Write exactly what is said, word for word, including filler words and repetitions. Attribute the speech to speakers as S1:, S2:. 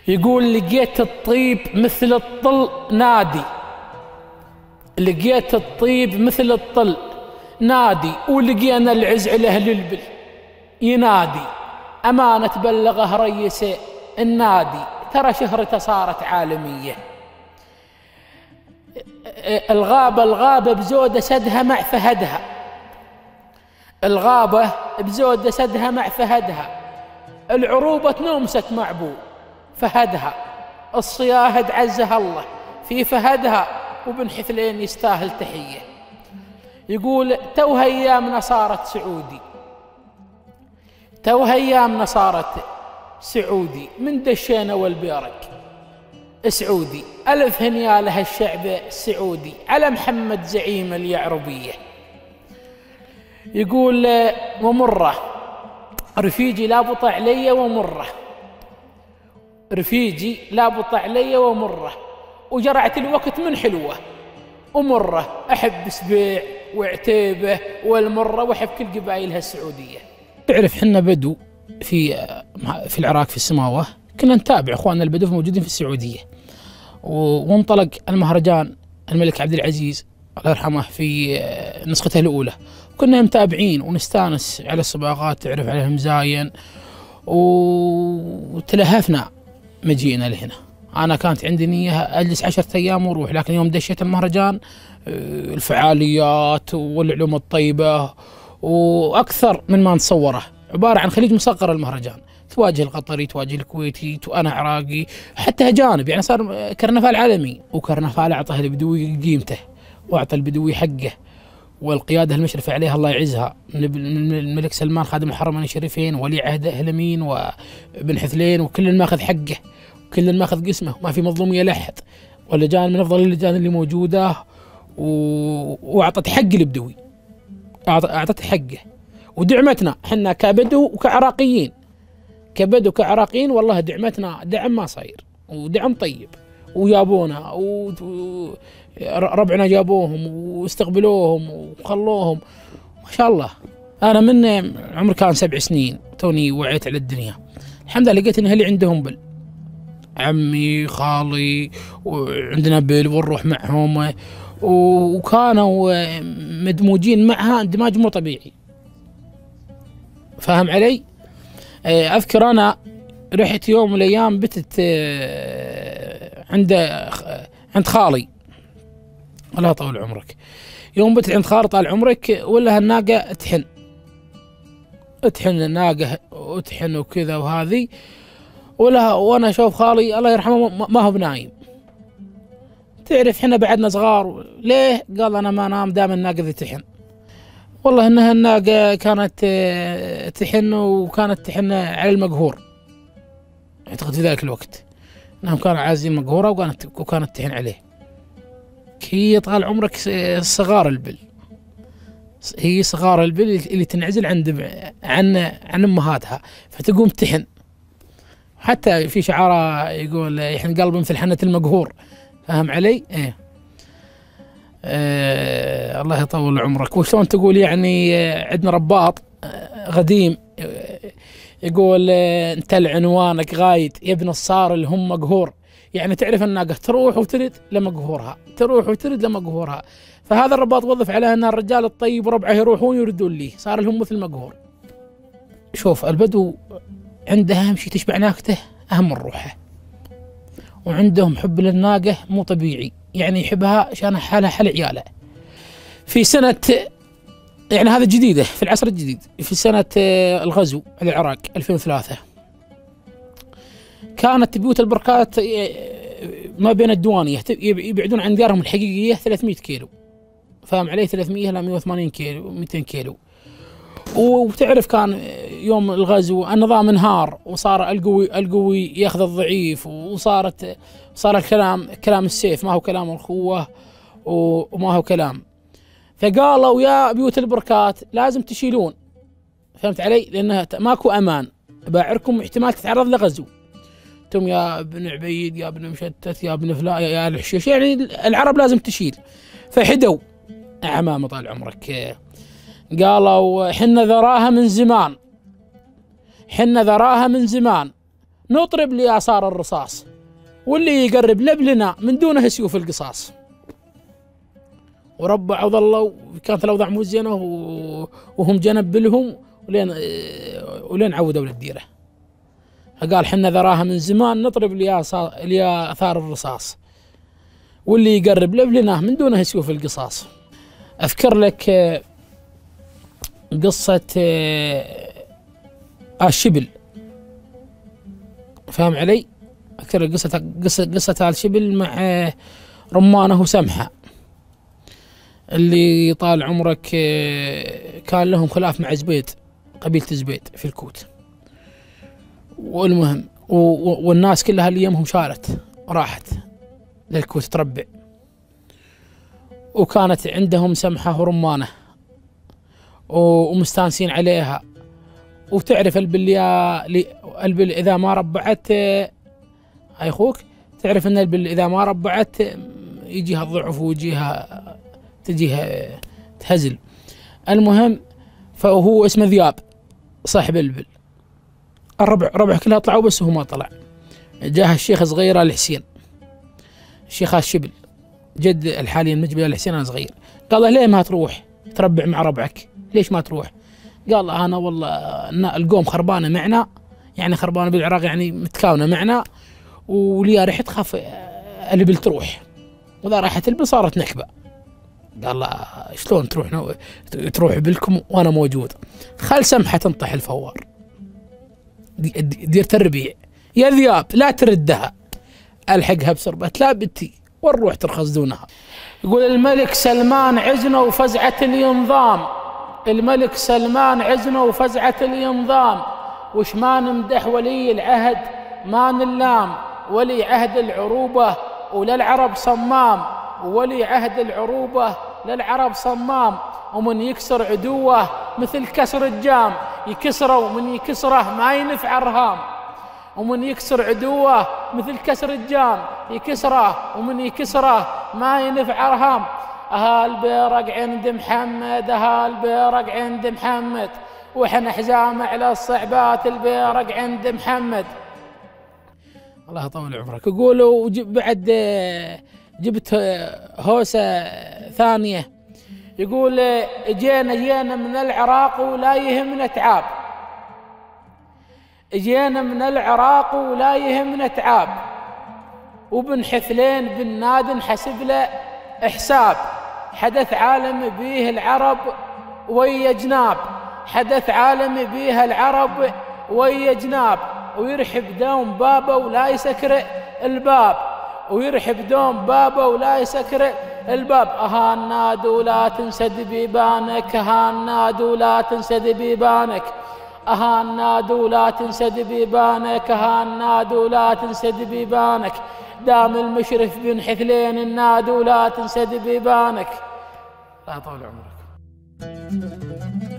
S1: يقول لقيت الطيب مثل الطل نادي، لقيت الطيب مثل الطل نادي، ولقينا العز على أهل البل ينادي، أمانة بلغه ريس النادي، ترى شهرته صارت عالمية. الغابة الغابة بزودة سدها مع فهدها، الغابة بزودة سدها مع فهدها، العروبة نومست مع بو فهدها، الصياهد عزها الله في فهدها، وبن حثلين يستاهل تحية. يقول توها أيامنا صارت سعودي، توها أيامنا صارت سعودي، من دشينا والبيرق سعودي، ألف هنيا لها الشعب السعودي، على محمد زعيم اليعربية. يقول ومرة رفيجي لا بطع علي ومرة، رفيجي لا بطع علي ومرة، وجرعت الوقت من حلوة ومرة، أحب سبيع وعتيبة والمرة، وأحب كل قبائلها السعودية. تعرف حنا بدو في في العراق في السماوة، كنا نتابع اخواننا البدو موجودين في السعودية، وانطلق المهرجان الملك عبد العزيز الله يرحمه في نسخته الأولى، وكنا متابعين ونستانس على الصباغات، تعرف عليهم زاين، وتلهفنا مجيئنا لهنا. أنا كانت عندي نية أجلس عشرة أيام وأروح، لكن يوم دشيت المهرجان الفعاليات والعلوم الطيبة وأكثر من ما نتصوره، عبارة عن خليج مصغر المهرجان، تواجه القطري، تواجه الكويتي، وأنا عراقي، حتى أجانب، يعني صار كرنفال عالمي. وكرنفال أعطاه البدوي قيمته، وأعطى البدوي حقه، والقيادة المشرفة عليها الله يعزها من الملك سلمان خادم الحرمين الشريفين، ولي عهده أهلمين وابن حثلين، وكل ماخذ حقه وكل ماخذ قسمه، ما في مظلومية لأحد، واللجان من أفضل اللجان اللي موجودة، وأعطت حق البدوي، أعطت حقه، ودعمتنا حنا كبدو وكعراقيين، كبدو وكعراقيين، والله دعمتنا دعم ما صاير، ودعم طيب، ويابونا وربعنا جابوهم واستقبلوهم وخلوهم ما شاء الله. أنا من عمري كان سبع سنين توني وعيت على الدنيا، الحمد لله لقيت إن أهلي عندهم بل، عمي خالي وعندنا بل ونروح معهم، وكانوا مدموجين معها اندماج مو طبيعي، فاهم علي؟ أذكر أنا رحت يوم من الأيام بتت عند عند خالي الله يطول عمرك، يوم بتت عند خالي طال عمرك، ولا هالناقة تحن تحن الناقة وتحن وكذا وهذه، ولا وأنا أشوف خالي الله يرحمه ما هو بنايم، تعرف حنا بعدنا صغار، ليه؟ قال أنا ما نام دام الناقة ذي تحن. والله إنها الناقة كانت تحن، وكانت تحن على المقهور، أعتقد في ذلك الوقت إنهم كانوا عازين مقهورة، وكانت وكانت تحن عليه. هي طال عمرك صغار البل، هي صغار البل اللي تنعزل عند عن عن أمهاتها، فتقوم تحن. حتى في شعارة يقول يحن قلبي مثل حنة المقهور، فاهم علي؟ إيه. آه الله يطول عمرك. وشلون تقول يعني عندنا رباط قديم يقول انت العنوانك غايد يا ابن الصار اللي هم مقهور، يعني تعرف الناقة تروح وترد لمقهورها، تروح وترد لمقهورها، فهذا الرباط وظف على ان الرجال الطيب وربعه يروحون يردون ليه، صار لهم مثل مقهور. شوف البدو عنده اهم شيء تشبع ناقته اهم من روحه، وعندهم حب للناقة مو طبيعي، يعني يحبها عشان حالها حال عياله. في سنة يعني هذا جديدة في العصر الجديد، في سنة الغزو على العراق ألفين وثلاثة، كانت بيوت البركات ما بين الديوانية يبعدون عن ديارهم الحقيقية ثلاثمئة كيلو، فاهم علي؟ ثلاثمئة إلى مئة وثمانين كيلو مئتين كيلو. وتعرف كان يوم الغزو النظام انهار، وصار القوي القوي ياخذ الضعيف، وصارت صار الكلام كلام السيف ما هو كلام الأخوة وما هو كلام، فقالوا يا بيوت البركات لازم تشيلون، فهمت علي؟ لأنها ماكو أمان، باعركم احتمال تتعرض لغزو، انتم يا ابن عبيد يا ابن مشتت يا ابن فلا يا الحشيش، يعني العرب لازم تشيل. فحدوا أعمام طال عمرك، قالوا حنا ذراها من زمان، حنا ذراها من زمان، نطرب لآثار الرصاص، واللي يقرب لبلنا من دونه سيوف القصاص. وربعوا وظلوا، كانت الأوضاع مو زينة وهم جنب لهم، ولين ولين عودوا للديرة. فقال حنا ذراها من زمان نطرب لآثار الرصاص، واللي يقرب لبلنا من دونه سيوف القصاص. أذكر لك قصة الشبل، فاهم علي؟ أذكر قصة قصة قصة الشبل مع رمانه وسمحة، اللي طال عمرك كان لهم خلاف مع زبيد، قبيلة زبيد في الكوت. والمهم والناس كلها اللي يمهم شارت راحت للكوت تربع، وكانت عندهم سمحة ورمانة ومستانسين عليها. وتعرف البليا البل إذا ما ربعت هاي أخوك، تعرف أن البل إذا ما ربعت يجيها الضعف ويجيها تجيها تهزل. المهم فهو اسمه ذياب صاحب البل. الربع ربع كلها طلعوا بس هو ما طلع. جاه الشيخ صغير الحسين، الشيخ الشبل جد الحالي المجبل الحسين أنا صغير، قال له ليه ما تروح تربع مع ربعك؟ ليش ما تروح؟ قال له أنا والله القوم خربانة معنا، يعني خربانة بالعراق يعني متكاونة معنا، وليا ريحة خاف البل تروح، وإذا راحت البل صارت نكبة. قال له شلون تروح تروح بلكم وأنا موجود؟ خل سمحة تنطح الفوار، ديرة الربيع يا ذياب لا تردها، ألحقها بسربة لا بتي والروح ترخص دونها. يقول الملك سلمان عزنه وفزعة الينظام، الملك سلمان عزنه وفزعة الينظام، وش ما نمدح ولي العهد ما نلام، ولي عهد العروبة وللعرب صمام، ولي عهد العروبة للعرب صمام، ومن يكسر عدوه مثل كسر الجام، يكسره ومن يكسره ما ينفع رهام، ومن يكسر عدوه مثل كسر الجام، يكسره ومن يكسره ما ينفع رهام. أها البيرق عند محمد، أها البيرق عند محمد، وإحنا حزام على الصعبات البيرق عند محمد. الله يطول عمرك. يقولوا بعد جبت هوسة ثانية، يقول جينا جينا من العراق ولا يهمنا تعاب، جينا من العراق ولا يهمنا تعاب، وبن حفلين بن نادن حسب له حساب، حدث عالم بيه العرب ويا جناب، حدث عالم بيه العرب ويا جناب، ويرحب دوم بابه ولا يسكر الباب، ويرحب دوم بابه ولا يسكر الباب. أها الناد ولا تنسد بيبانك، أها الناد ولا تنسد بيبانك، أها الناد ولا تنسد بيبانك، أها الناد ولا تنسد بيبانك، دام المشرف بن حثلين الناد ولا تنسد بيبانك. لا طول عمرك.